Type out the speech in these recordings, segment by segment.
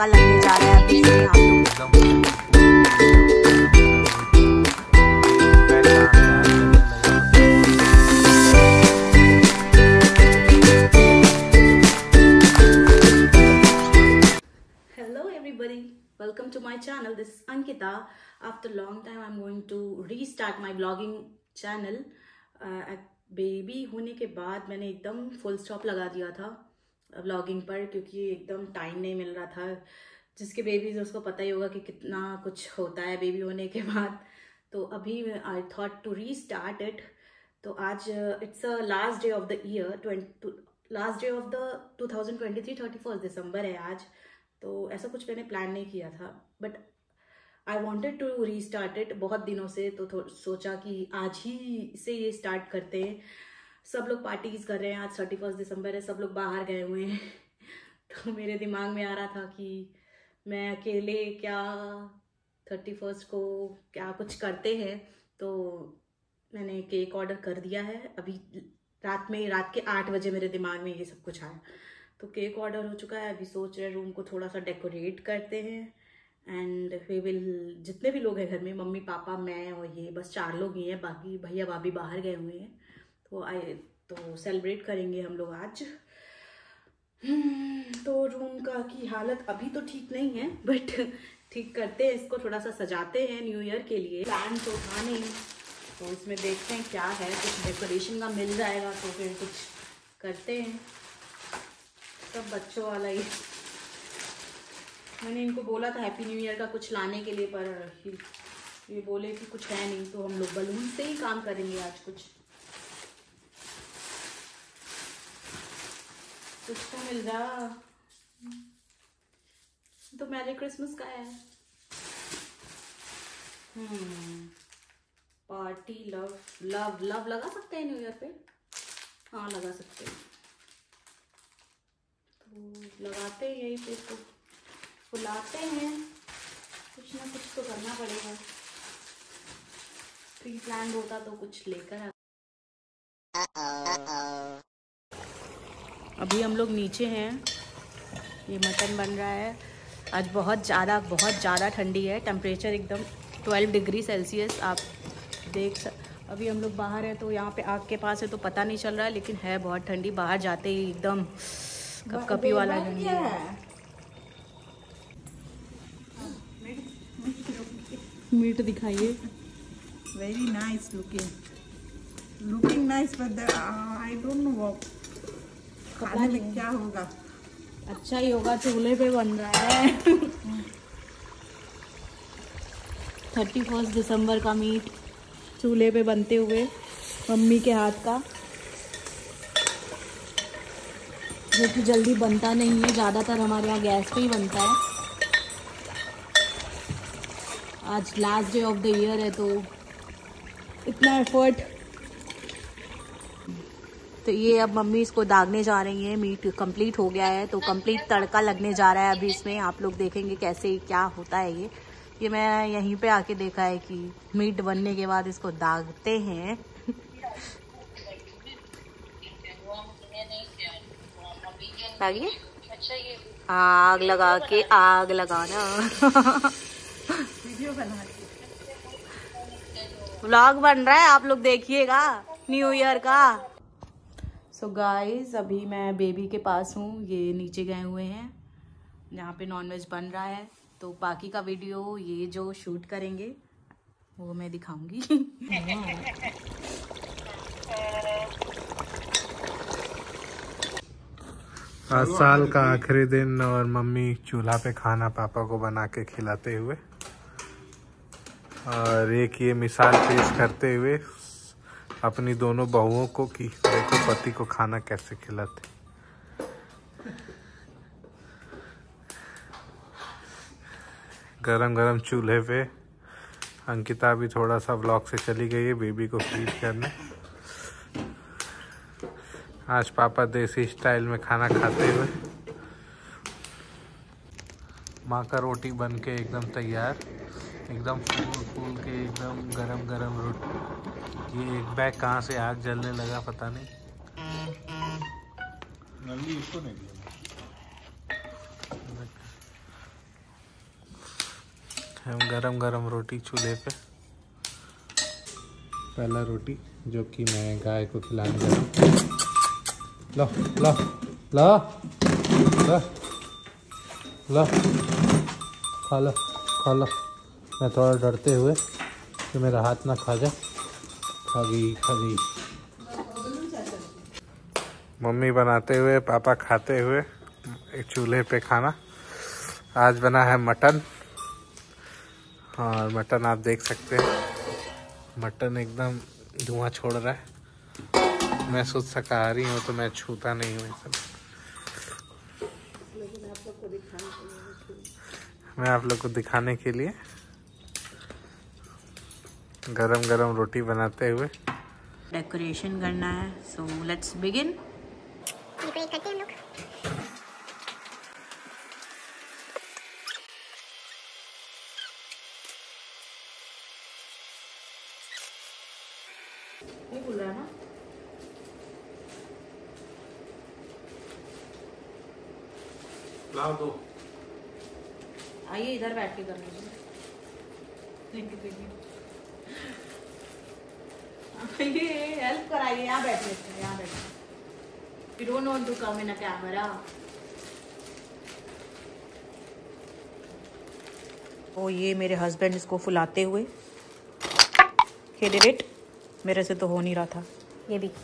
तड़का लगने जा रहा है अभी से आप लोग। Hello everybody, welcome to my channel. This is Ankita. After long time I'm going to restart my vlogging channel. Baby होने के बाद मैंने एकदम फुल स्टॉप लगा दिया था व्लॉगिंग पर, क्योंकि एकदम टाइम नहीं मिल रहा था। जिसके बेबीज उसको पता ही होगा कि कितना कुछ होता है बेबी होने के बाद। तो अभी I thought to restart it. तो आज it's a last day of the year, last day of the 2023, 31 दिसंबर है आज। तो ऐसा कुछ मैंने प्लान नहीं किया था, but I wanted to restart it बहुत दिनों से। तो सोचा कि आज ही से ये स्टार्ट करते हैं। सब लोग पार्टीज कर रहे हैं, आज 31 दिसंबर है, सब लोग बाहर गए हुए हैं। तो मेरे दिमाग में आ रहा था कि मैं अकेले क्या 31 को क्या कुछ करते हैं। तो मैंने केक ऑर्डर कर दिया है। अभी रात के 8 बजे मेरे दिमाग में ये सब कुछ आया। तो केक ऑर्डर हो चुका है। अभी सोच रहे रूम को थोड़ा सा डेकोरेट करते हैं एंड वी विल, जितने भी लोग हैं घर में, मम्मी पापा मैं और ये बस 4 लोग ही हैं, बाकी भैया भाभी बाहर गए हुए हैं। तो सेलिब्रेट करेंगे हम लोग आज। तो रूम का की हालत अभी तो ठीक नहीं है, बट ठीक करते हैं इसको, थोड़ा सा सजाते हैं न्यू ईयर के लिए। प्लान तो था नहीं, तो इसमें देखते हैं क्या है। कुछ डेकोरेशन का मिल जाएगा तो फिर कुछ करते हैं। सब बच्चों वाला ही। मैंने इनको बोला था हैप्पी न्यू ईयर का कुछ लाने के लिए, पर ये बोले कि कुछ है नहीं, तो हम लोग बलून से ही काम करेंगे आज। कुछ तो मिल रहा। तो मैरी क्रिसमस का है। पार्टी लव लव लव लगा सकते हैं न्यू ईयर पे। हाँ लगा सकते हैं, तो लगाते हैं यही पे। तो बुलाते हैं, कुछ ना कुछ तो करना पड़ेगा। प्री प्लान होता तो कुछ लेकर। अभी हम लोग नीचे हैं, ये मटन बन रहा है। आज बहुत ज़्यादा ठंडी है। टेम्परेचर एकदम 12 डिग्री सेल्सियस आप अभी हम लोग बाहर हैं, तो यहाँ पे आग के पास है तो पता नहीं चल रहा है, लेकिन है बहुत ठंडी। बाहर जाते ही एकदम कपकपी वाला ठंडी है। मीट दिखाइए। Very nice looking nice, but I don't know खाने में क्या होगा। अच्छा ही होगा, चूल्हे पे बन रहा है। 31 दिसंबर का मीट चूल्हे पे बनते हुए मम्मी के हाथ का, जो कि जल्दी बनता नहीं है। ज़्यादातर हमारे यहाँ गैस पे ही बनता है। आज last day of the year है, तो इतना एफर्ट। तो ये अब मम्मी इसको दागने जा रही हैं। मीट कंप्लीट हो गया है, तो कंप्लीट तड़का लगने जा रहा है अभी इसमें। आप लोग देखेंगे कैसे क्या होता है ये मैं यहीं पे आके देखा है कि मीट बनने के बाद इसको दागते हैं। आग लगा के आग लगाना। वीडियो बना व्लॉग बन रहा है, आप लोग देखिएगा न्यू ईयर का। सो गाइज, अभी मैं बेबी के पास हूँ। ये नीचे गए हुए हैं जहाँ पे नॉनवेज बन रहा है। तो बाकी का वीडियो ये जो शूट करेंगे वो मैं दिखाऊंगी। आज साल का आखिरी दिन और मम्मी चूल्हा पे खाना पापा को बना के खिलाते हुए, और एक ये मिसाल पेश करते हुए अपनी दोनों बहुओं को कि देखो पति को खाना कैसे खिलाते। गरम गरम चूल्हे पे अंकिता भी थोड़ा सा व्लॉग से चली गई है बेबी को फीड करने। आज पापा देसी स्टाइल में खाना खाते हुए। माँ का रोटी बन के एकदम तैयार, एकदम फूल के एकदम गरम गरम रोटी। ये एक बैग कहाँ से आग जलने लगा पता नहीं। नली इसको नहीं दिया। हम गरम गरम रोटी चूल्हे पे। पहला रोटी जो कि मैं गाय को खिलाने जा रहा हूँ। लो लो लो लो लो, खा लो खा लो। मैं थोड़ा डरते हुए कि मेरा हाथ ना खा जाए। खा गई खा गई। मम्मी बनाते हुए पापा खाते हुए एक चूल्हे पे खाना। आज बना है मटन, और मटन आप देख सकते हैं, मटन एकदम धुआं छोड़ रहा है। मैं शुद्ध शाकाहारी हूँ तो मैं छूता नहीं हूँ सब। मैं आप लोग को दिखाने के लिए गरम गरम रोटी बनाते हुए डेकोरेशन करना है। So let's begin. डेकोरेट करते हैं हम लोग। नहीं खुल रहा है ना? लाओ दो। आइए इधर बैठ के कर लीजिए। Thank you. आइए हेल्प कराइए। यहाँ बैठिए, यहाँ बैठिए। You don't want to come in a camera. ओ ये मेरे हस्बैंड इसको फुलाते हुए। He did it. मेरे से तो हो नहीं रहा था। ये भी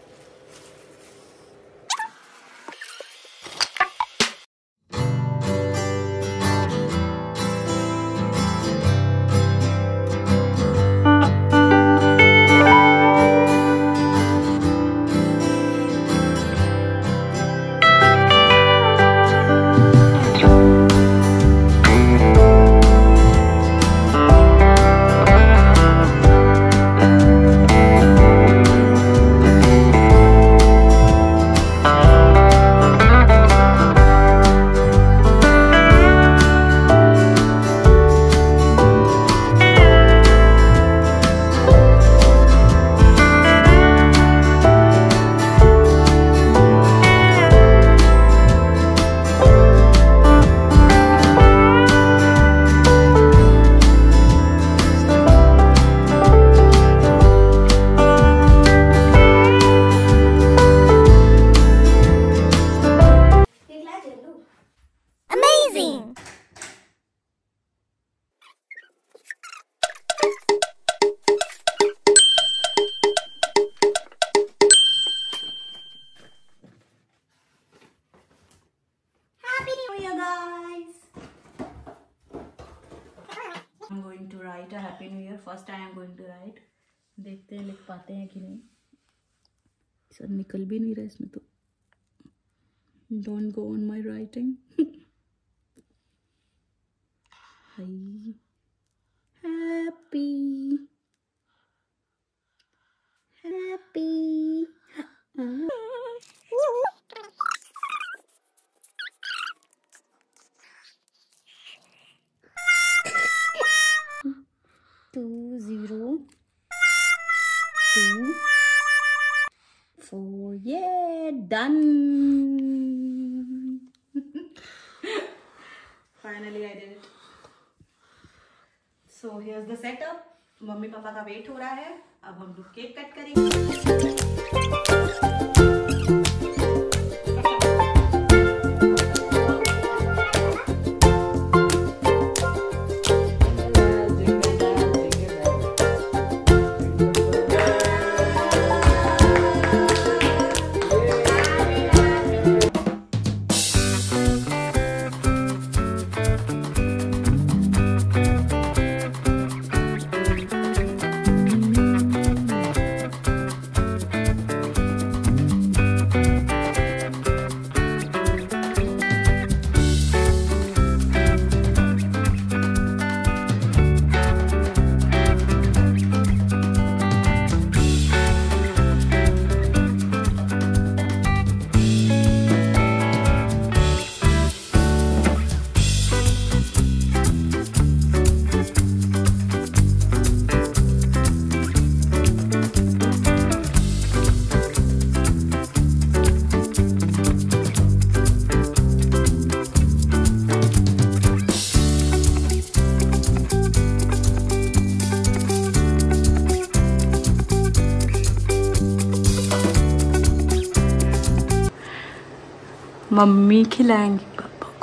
I'm going to write a happy new year. First I am going to write. देखते हैं लिख पाते हैं कि नहीं। सर निकल भी नहीं रहा इसमें तो। Don't go on my writing. Hi. Happy. Happy. 2024. Yeah, done. Finally I did it. So here's the setup. Mummy papa का वेट हो रहा है। अब हम लोग केक कट करेंगे। मम्मी खिलाएंगी पापा को।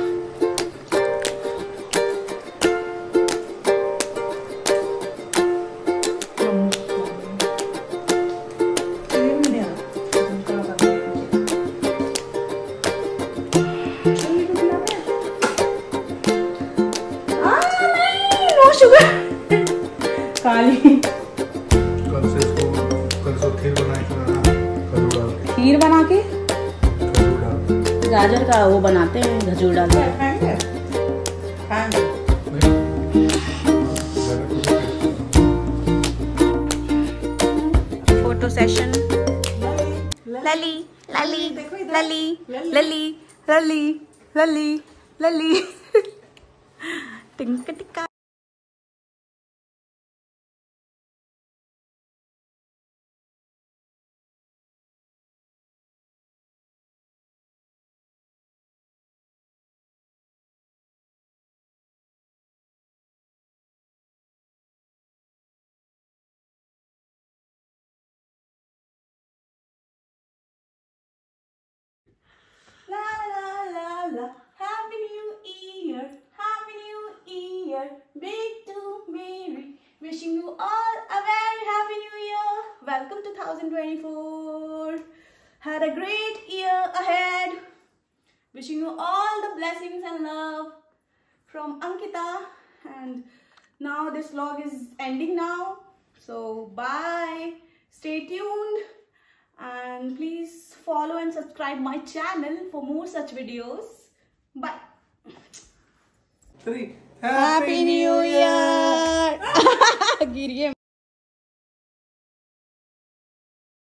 नो शुगर काली। कल से खीर बना के खजूर डाल खीर बना के खजूर डाल गाजर का वो बनाते हैं खजूर डाल के। खाएंगे खाएंगे। Photo session. लली लली लली लली लली लली लली टिंका tikka. La la la la, Happy New Year, Happy New Year, big to Mary, wishing you all a very Happy New Year. Welcome to 2024. Had a great year ahead. Wishing you all the blessings and love from Ankita. And now this vlog is ending now. So bye. Stay tuned. And please follow and subscribe my channel for more such videos. Bye. Three. Happy New Year.